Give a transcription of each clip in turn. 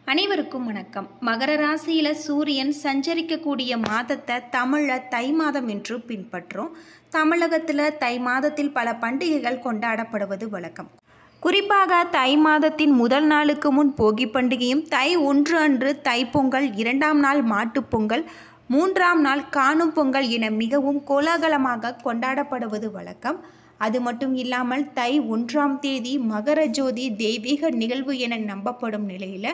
அனைவருக்கும் வணக்கம். மகர ராசியில் சூரியன் சஞ்சரிக்கக்கூடிய மாதத்தை தமிழில் தை மாதம் என்று பின்பற்றோம். தமிழகத்தில் தை மாதத்தில் பல பண்டிகைகள் கொண்டாடப்படுவது வழக்கம். குறிப்பாக தை மாதத்தின் முதல் நாளுக்கு முன் போகி பண்டிகையும், தை 1 அன்று தைப்பொங்கல், 2ஆம் நாள் மாட்டுப்பொங்கல், 3ஆம் நாள் காணும் பொங்கல் என மிகவும் கோலாகலமாக கொண்டாடப்படுவது வழக்கம். அது மட்டும் இல்லாமல் தை 1ஆம் தேதி மகரஜோதி தெய்வீக நிகழ்வு என நம்பப்படும் நிலையில்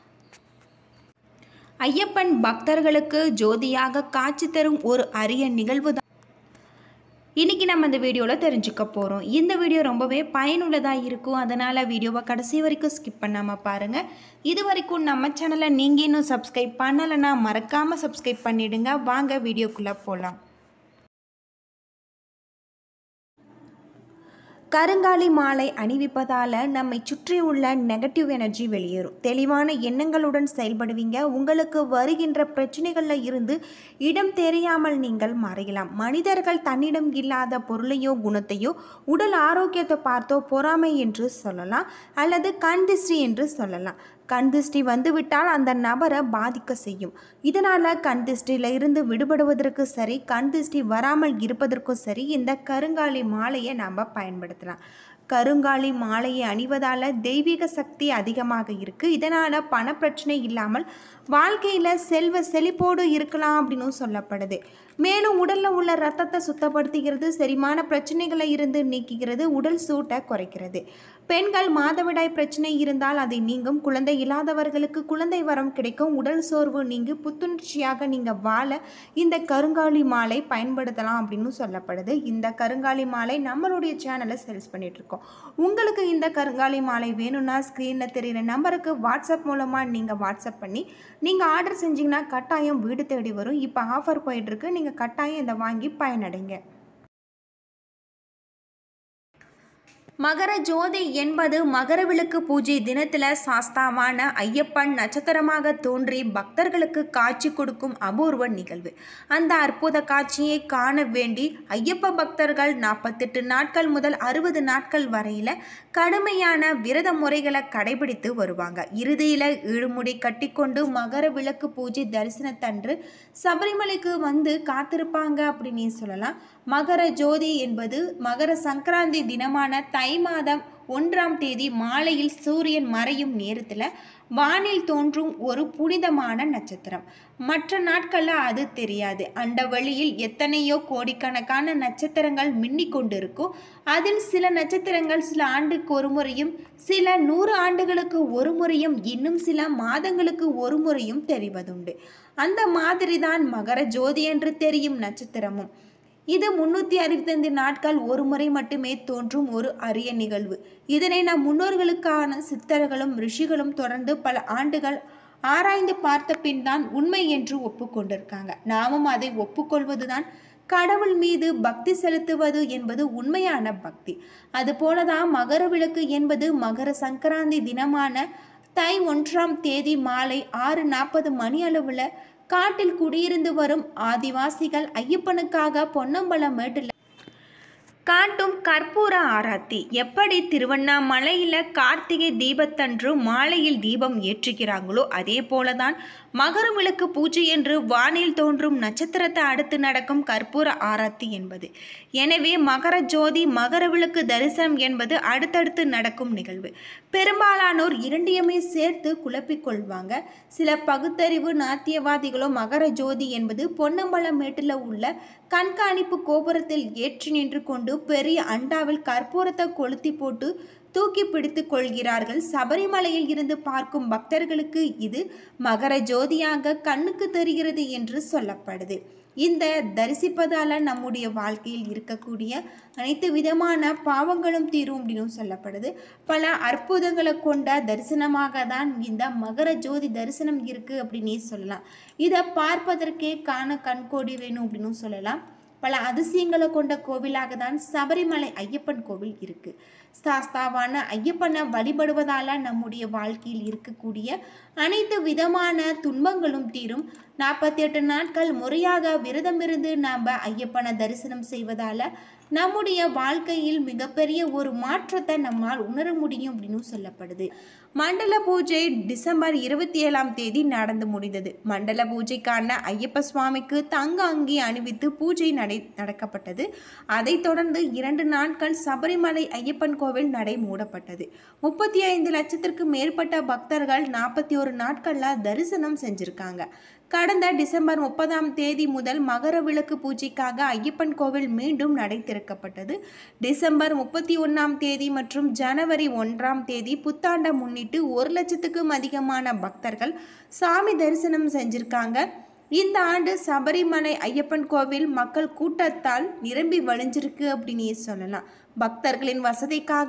ஐயப்பன் பக்தர்களுக்கு ஜோதியாக காட்சி தரும் ஒரு அரிய நிகழ்வு தான் இன்றைக்கி நம்ம இந்த வீடியோவில் தெரிஞ்சுக்க போகிறோம். இந்த வீடியோ ரொம்பவே பயனுள்ளதாக இருக்கும். அதனால் வீடியோவை கடைசி வரைக்கும் ஸ்கிப் பண்ணாமல் பாருங்கள். இது வரைக்கும் நம்ம சேனலை நீங்கள் இன்னும் சப்ஸ்கிரைப் பண்ணலைன்னா மறக்காமல் சப்ஸ்கிரைப் பண்ணிவிடுங்க. வாங்க வீடியோக்குள்ளே போகலாம். கருங்காலி மாலை அணிவிப்பதால் நம்மை சுற்றியுள்ள நெகட்டிவ் எனர்ஜி வெளியேறும். தெளிவான எண்ணங்களுடன் செயல்படுவீங்க. உங்களுக்கு வருகின்ற பிரச்சனைகளில் இருந்து இடம் தெரியாமல் நீங்கள் மறையலாம். மனிதர்கள் தன்னிடம் இல்லாத பொருளையோ குணத்தையோ உடல் ஆரோக்கியத்தை பார்த்தோ பொறாமை என்று சொல்லலாம், அல்லது கண் திருஷ்டி என்று சொல்லலாம். கண் திருஷ்டி வந்துவிட்டால் அந்த நபரை பாதிக்க செய்யும். இதனால் கண் திருஷ்டியில் இருந்து விடுபடுவதற்கு சரி, கண் திருஷ்டி வராமல் இருப்பதற்கும் சரி இந்த கருங்காலி மாலையை நாம் பயன்படுத்தலாம். கருங்காலி மாலையை அணிவதால் தெய்வீக சக்தி அதிகமாக இருக்குது. இதனால் பண பிரச்சனை இல்லாமல் வாழ்க்கையில் செல்வ செழிப்போடு இருக்கலாம் அப்படின்னு சொல்லப்படுது. மேலும் உடலில் உள்ள ரத்தத்தை சுத்தப்படுத்துகிறது, செரிமான பிரச்சனைகளை இருந்து நீக்குகிறது, உடல் சூட்டை குறைக்கிறது. பெண்கள் மாதவிடாய் பிரச்சனை இருந்தால் அதை நீங்கும். குழந்தை இல்லாதவர்களுக்கு குழந்தை வரம் கிடைக்கும். உடல் சோர்வு நீங்கி புத்துணர்ச்சியாக நீங்கள் வாழ இந்த கருங்காலி மாலை பயன்படுத்தலாம் அப்படின்னு சொல்லப்படுது. இந்த கருங்காலி மாலை நம்மளுடைய சேனலை சேல்ஸ் பண்ணிகிட்ருக்கோம். உங்களுக்கு இந்த கருங்காலி மாலை வேணும்னா ஸ்க்ரீனில் தெரிகிற நம்பருக்கு வாட்ஸ்அப் மூலமாக நீங்கள் வாட்ஸ்அப் பண்ணி நீங்கள் ஆர்டர் செஞ்சிங்கன்னா கட்டாயம் வீடு தேடி வரும். இப்போ ஆஃபர் போயிட்டுருக்கு. நீங்கள் கட்டாயம் இதை வாங்கி பயனடைங்க. மகர ஜோதி என்பது மகரவிளக்கு பூஜை தினத்தில் சாஸ்தாவான ஐயப்பன் நட்சத்திரமாக தோன்றி பக்தர்களுக்கு காட்சி கொடுக்கும் அபூர்வ நிகழ்வு. அந்த அற்புத காட்சியை காண வேண்டி ஐயப்ப பக்தர்கள் 48 நாட்கள் முதல் 60 நாட்கள் வரையில் கடுமையான விரத முறைகளை கடைபிடித்து வருவாங்க. இறுதியில் இழுமுடி கட்டிக்கொண்டு மகர விளக்கு பூஜை தரிசனத்தன்று சபரிமலைக்கு வந்து காத்திருப்பாங்க அப்படின்னு சொல்லலாம். மகர ஜோதி என்பது மகர சங்கராந்தி தினமான தை மாதம் 1ஆம் தேதி மாலையில் சூரியன் மறையும் நேரத்தில் வானில் தோன்றும் ஒரு புனிதமான நட்சத்திரம். மற்ற நாட்களில் அது தெரியாது. அண்டவெளியில் எத்தனையோ கோடிக்கணக்கான நட்சத்திரங்கள் மின்னிக் கொண்டிருக்கும். அதில் சில நட்சத்திரங்கள் சில ஆண்டுக்கு ஒரு முறையும், சில 100 ஆண்டுகளுக்கு ஒரு முறையும், இன்னும் சில மாதங்களுக்கு ஒரு முறையும் தெரிவதுண்டு. அந்த மாதிரி தான் மகர ஜோதி என்று தெரியும் நட்சத்திரமும். இது 365 நாட்கள் ஒரு முறை மட்டுமே தோன்றும் ஒரு அரிய நிகழ்வு. இதனை நம் முன்னோர்களுக்கான சித்தர்களும் ரிஷிகளும் தொடர்ந்து பல ஆண்டுகள் ஆராய்ந்து பார்த்த பின் தான் உண்மை என்று ஒப்புக்கொண்டிருக்காங்க. நாமும் அதை ஒப்புக்கொள்வதுதான் கடவுள் மீது பக்தி செலுத்துவது என்பது உண்மையான பக்தி. அதுபோலதான் மகர விளக்கு என்பது மகர சங்கராந்தி தினமான தை 1ஆம் தேதி மாலை 6:40 மணி அளவில் காட்டில் குடியிருந்து வரும் ஆதிவாசிகள் ஐயப்பனுக்காக பொன்னம்பலம் மேட்டில் காட்டும் கற்பூர ஆராத்தி. எப்படி திருவண்ணாமலையில் கார்த்திகை தீபத்தன்று மாலையில் தீபம் ஏற்றுகிறாங்களோ அதே போலதான் மகர விளக்கு பூஜை என்று வானில் தோன்றும் நட்சத்திரத்தை அடுத்து நடக்கும் கற்பூர ஆராத்தி என்பது. எனவே மகர ஜோதி, மகர விளக்கு தரிசனம் என்பது அடுத்தடுத்து நடக்கும் நிகழ்வு. பெரும்பாலானோர் இரண்டையுமே சேர்த்து குழப்பிக்கொள்வாங்க. சில பகுத்தறிவு நாத்தியவாதிகளோ மகர ஜோதி என்பது பொன்னம்பலம் மேட்டில் உள்ள கண்காணிப்பு கோபுரத்தில் ஏற்றி நின்று கொண்டு பெரிய அண்டாவில் கற்பூரத்தை கொளுத்தி போட்டு தூக்கி பிடித்து கொள்கிறார்கள். சபரிமலையில் இருந்து பார்க்கும் பக்தர்களுக்கு இது மகர ஜோதியாக கண்ணுக்கு தெரிகிறது என்று சொல்லப்படுது. இந்த தரிசிப்பதால் நம்முடைய வாழ்க்கையில் இருக்கக்கூடிய அனைத்து விதமான பாவங்களும் தீரும் அப்படின்னு சொல்லப்படுது. பல அற்புதங்களை கொண்ட தரிசனமாக தான் இந்த மகர ஜோதி தரிசனம் இருக்குது அப்படின்னே சொல்லலாம். இதை பார்ப்பதற்கே காண கண்கோடி வேணும் அப்படின்னு சொல்லலாம். பல அதிசயங்களை கொண்ட கோவிலாக தான் சபரிமலை ஐயப்பன் கோவில் இருக்குது. சாஸ்தாவான ஐயப்பனை வழிபடுவதால் நம்முடைய வாழ்க்கையில் இருக்கக்கூடிய அனைத்து விதமான துன்பங்களும் தீரும். 48 நாட்கள் முறையாக விரதமிருந்து நாம் ஐயப்பனை தரிசனம் செய்வதால் நம்முடைய வாழ்க்கையில் மிகப்பெரிய ஒரு மாற்றத்தை நம்மால் உணர முடியும் அப்படின்னு சொல்லப்படுது. மண்டல பூஜை டிசம்பர் 27ஆம் தேதி நடந்து முடிந்தது. மண்டல பூஜைக்கான ஐயப்ப சுவாமிக்கு தங்க அங்கி அணிவித்து பூஜை நடக்கப்பட்டது. அதைத் தொடர்ந்து 2 நாட்கள் சபரிமலை ஐயப்பன் கோவில் நடை மூடப்பட்டது. 35 லட்சத்திற்கு மேற்பட்ட பக்தர்கள் 41 நாட்களில் தரிசனம் செஞ்சிருக்காங்க. கடந்த டிசம்பர் 30ஆம் தேதி முதல் மகர விளக்கு பூஜைக்காக ஐயப்பன் கோவில் மீண்டும் நடை திறக்கப்பட்டது. டிசம்பர் 31ஆம் தேதி மற்றும் ஜனவரி 1ஆம் தேதி புத்தாண்டை முன்னிட்டு 1 லட்சத்துக்கும் அதிகமான பக்தர்கள் சாமி தரிசனம் செஞ்சிருக்காங்க. இந்த ஆண்டு சபரிமலை ஐயப்பன் கோவில் மக்கள் கூட்டத்தால் நிரம்பி வழிஞ்சிருக்கு அப்படின்னு சொல்லலாம். பக்தர்களின் வசதிக்காக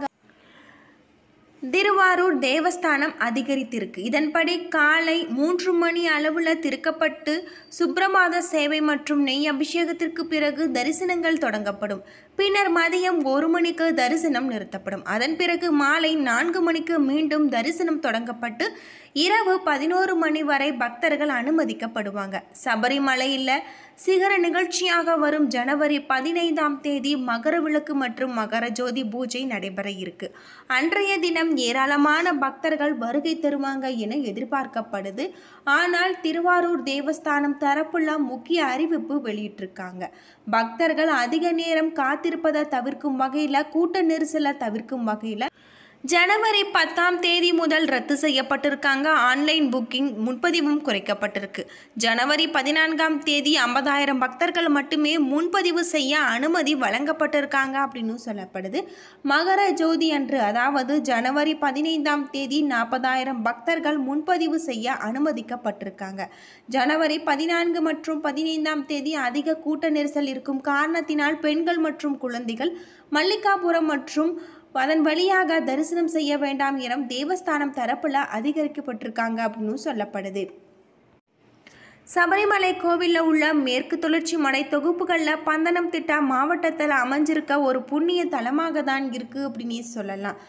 திருவாரூர் தேவஸ்தானம் அதிகரித்திருக்கு. இதன்படி காலை 3 மணி அளவில் திறக்கப்பட்டு சுப்ரபாத சேவை மற்றும் நெய் அபிஷேகத்திற்கு பிறகு தரிசனங்கள் தொடங்கப்படும். பின்னர் மதியம் 1 மணிக்கு தரிசனம் நிறுத்தப்படும். அதன் பிறகு மாலை 4 மணிக்கு மீண்டும் தரிசனம் தொடங்கப்பட்டு இரவு 11 மணி வரை பக்தர்கள் அனுமதிக்கப்படுவாங்க. சபரிமலையில் சிகர நிகழ்ச்சியாக வரும் ஜனவரி 15ஆம் தேதி மகர விளக்கு மற்றும் மகரஜோதி பூஜை நடைபெற இருக்கு. அன்றைய தினம் ஏராளமான பக்தர்கள் வருகை தருவாங்க என எதிர்பார்க்கப்படுது. ஆனால் திருவாரூர் தேவஸ்தானம் தரப்புள்ள முக்கிய அறிவிப்பு வெளியிட்டிருக்காங்க. பக்தர்கள் அதிக நேரம் காத்திருப்பதை தவிர்க்கும் வகையில், கூட்ட நெரிசலை தவிர்க்கும் வகையில் ஜனவரி 10ஆம் தேதி முதல் ரத்து செய்யப்பட்டிருக்காங்க. Online booking முன்பதிவும் குறைக்கப்பட்டிருக்கு. ஜனவரி 14ஆம் தேதி 50,000 பக்தர்கள் மட்டுமே முன்பதிவு செய்ய அனுமதி வழங்கப்பட்டிருக்காங்க அப்படின்னு சொல்லப்படுது. மகர ஜோதி அன்று, அதாவது ஜனவரி 15ஆம் தேதி 40,000 பக்தர்கள் முன்பதிவு செய்ய அனுமதிக்கப்பட்டிருக்காங்க. ஜனவரி 14 மற்றும் 15ஆம் தேதி அதிக கூட்ட நெரிசல் இருக்கும் காரணத்தினால் பெண்கள் மற்றும் குழந்தைகள் மல்லிகாபுரம் மற்றும் அதன் வழியாக தரிசனம் செய்ய வேண்டாம் என தேவஸ்தானம் தரப்புல அதிகரிக்கப்பட்டிருக்காங்க அப்படின்னு சொல்லப்படுது. சபரிமலை கோவிலில் உள்ள மேற்கு தொடர்ச்சி மலை தொகுப்புகளில் பந்தனம்திட்டா மாவட்டத்தில் அமைஞ்சிருக்க ஒரு புண்ணிய தலமாக தான் இருக்கு அப்படின்னு சொல்லலாம்.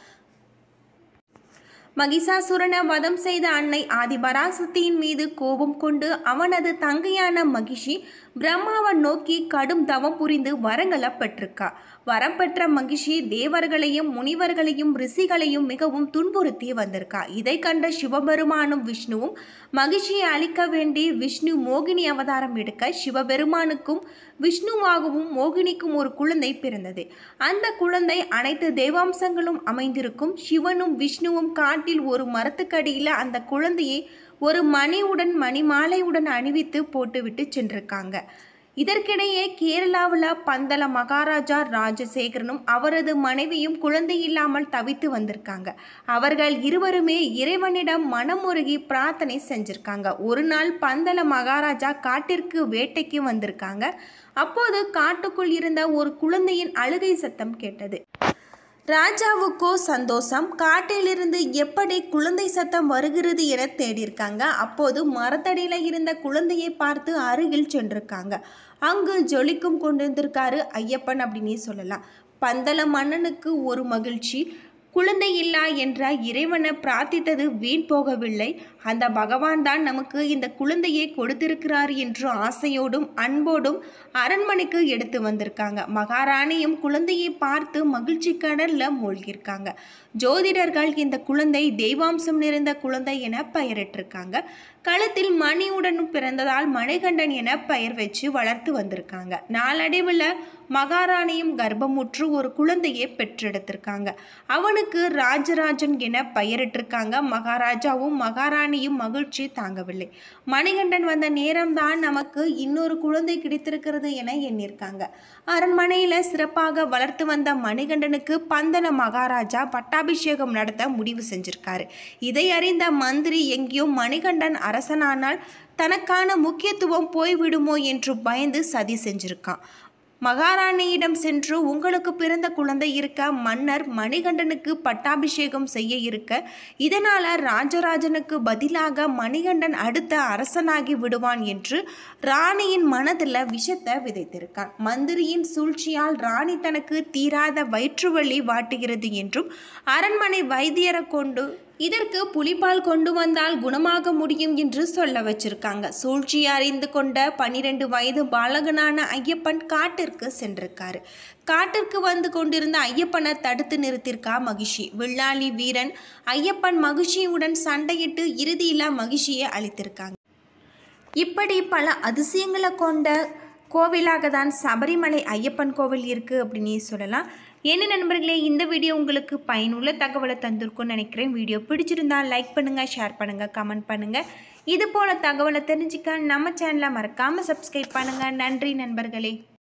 மகிஷாசுரனை வதம் செய்த அன்னை ஆதிபராசக்தியின் மீது கோபம் கொண்டு அவனது தங்கையான மகிஷி பிரம்மாவை நோக்கி கடும் தவம் புரிந்து வரங்களை பெற்றிருக்கா. வரம் பெற்ற மகிஷி தேவர்களையும் முனிவர்களையும் ரிஷிகளையும் மிகவும் துன்புறுத்தி வந்திருக்கா. இதை கண்ட சிவபெருமானும் விஷ்ணுவும் மகிஷியை அழிக்க வேண்டி விஷ்ணு மோகினி அவதாரம் எடுக்க சிவபெருமானுக்கும் விஷ்ணுவாகவும் மோகினிக்கும் ஒரு குழந்தை பிறந்தது. அந்த குழந்தை அனைத்து தேவாம்சங்களும் அமைந்திருக்கும். சிவனும் விஷ்ணுவும் காட்டில் ஒரு மரத்துக்கடியில் அந்த குழந்தையை ஒரு மணிமாலையுடன் அணிவித்து போட்டுவிட்டு சென்றிருக்காங்க. இதற்கிடையே கேரளாவில் பந்தல மகாராஜா ராஜசேகரனும் அவரது மனைவியும் குழந்தை இல்லாமல் தவித்து வந்திருக்காங்க. அவர்கள் இருவருமே இறைவனிடம் மனமுருகி பிரார்த்தனை செஞ்சிருக்காங்க. ஒரு நாள் பந்தல மகாராஜா காட்டிற்கு வேட்டைக்கு வந்திருக்காங்க. அப்போது காட்டுக்குள் இருந்த ஒரு குழந்தையின் அழுகை சத்தம் கேட்டது. ராஜாவுக்கோ சந்தோஷம். காட்டிலிருந்து எப்படி குழந்தை சத்தம் வருகிறது என தேடியிருக்காங்க. அப்போது மரத்தடியில் இருந்த குழந்தையை பார்த்து அருகில் சென்றிருக்காங்க. அங்கு ஜொலிக்கும் கொண்டிருந்திருக்காரு ஐயப்பன் அப்படின்னு சொல்லலாம். பந்தல மன்னனுக்கு ஒரு மகிழ்ச்சி. குழந்தை இல்லா என்ற இறைவனை பிரார்த்தித்தது வீண் போகவில்லை. அந்த பகவான் தான் நமக்கு இந்த குழந்தையை கொடுத்திருக்கிறார் என்று ஆசையோடும் அன்போடும் அரண்மனைக்கு எடுத்து வந்திருக்காங்க. மகாராணியும் குழந்தையை பார்த்து மகிழ்ச்சி கடல்ல மூழ்கியிருக்காங்க. ஜோதிடர்கள் இந்த குழந்தை தெய்வாம்சம் நிறைந்த குழந்தை என பெயரிட்டிருக்காங்க. களத்தில் மணியுடன் பிறந்ததால் மணிகண்டன் என பெயர் வச்சு வளர்த்து வந்திருக்காங்க. நாளடைவில் மகாராணியும் கர்ப்பமுற்று ஒரு குழந்தையை பெற்றெடுத்திருக்காங்க. அவனுக்கு ராஜராஜன் என பெயரிட்டிருக்காங்க. மகாராஜாவும் மகாராணியும் மகிழ்ச்சி தாங்கவில்லை. மணிகண்டன் வந்த நேரம்தான் நமக்கு இன்னொரு குழந்தை கிடைத்திருக்கிறது என எண்ணியிருக்காங்க. அரண்மனையில் சிறப்பாக வளர்த்து வந்த மணிகண்டனுக்கு பந்தல மகாராஜா பட்டாபிஷேகம் நடத்த முடிவு செஞ்சிருக்காரு. இதை அறிந்த மந்திரி எங்கேயோ மணிகண்டன் அரசனானால் தனக்கான முக்கியத்துவம் போய்விடுமோ என்று பயந்து சதி செஞ்சிருக்கான். மகாராணியிடம் சென்று உங்களுக்கு பிறந்த குழந்தை இருக்க மன்னர் மணிகண்டனுக்கு பட்டாபிஷேகம் செய்ய இருக்க, இதனால ராஜராஜனுக்கு பதிலாக மணிகண்டன் அடுத்த அரசனாகி விடுவான் என்று ராணியின் மனதில் விஷத்தை விதைத்திருக்கான். மந்திரியின் சூழ்ச்சியால் ராணி தனக்கு தீராத வயிற்றுவலி வாட்டுகிறது என்றும் அரண்மனை வைத்தியரை கொண்டு இதற்கு புலிப்பால் கொண்டு வந்தால் குணமாக முடியும் என்று சொல்ல வச்சிருக்காங்க. சூழ்ச்சியை அறிந்து கொண்ட 12 வயது பாலகனான ஐயப்பன் காட்டிற்கு சென்றிருக்காரு. காட்டிற்கு வந்து கொண்டிருந்த ஐயப்பனை தடுத்து நிறுத்திருக்கா மகிஷி. வில்லாளி வீரன் ஐயப்பன் மகிஷியுடன் சண்டையிட்டு இறுதியில் மகிஷியை அழித்திருக்காங்க. இப்படி பல அதிசயங்களை கொண்ட கோவிலாக தான் சபரிமலை ஐயப்பன் கோவில் இருக்குது அப்படின்னு சொல்லலாம். என்ன நண்பர்களே, இந்த வீடியோ உங்களுக்கு பயனுள்ள தகவலை தந்திருக்கும்னு நினைக்கிறேன். வீடியோ பிடிச்சிருந்தால் லைக் பண்ணுங்கள், ஷேர் பண்ணுங்கள், கமெண்ட் பண்ணுங்கள். இது போல் தகவலை தெரிஞ்சுக்க நம்ம சேனலை மறக்காமல் சப்ஸ்கிரைப் பண்ணுங்கள். நன்றி நண்பர்களே.